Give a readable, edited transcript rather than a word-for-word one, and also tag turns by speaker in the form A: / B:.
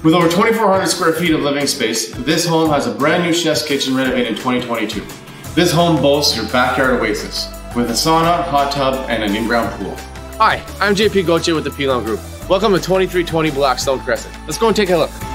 A: With over 2,400 square feet of living space, this home has a brand new chef's kitchen renovated in 2022. This home boasts your backyard oasis, with a sauna, hot tub, and an in-ground pool. Hi, I'm JP Gauthier with the Pilon Group. Welcome to 2320 Blackstone Crescent. Let's go and take a look.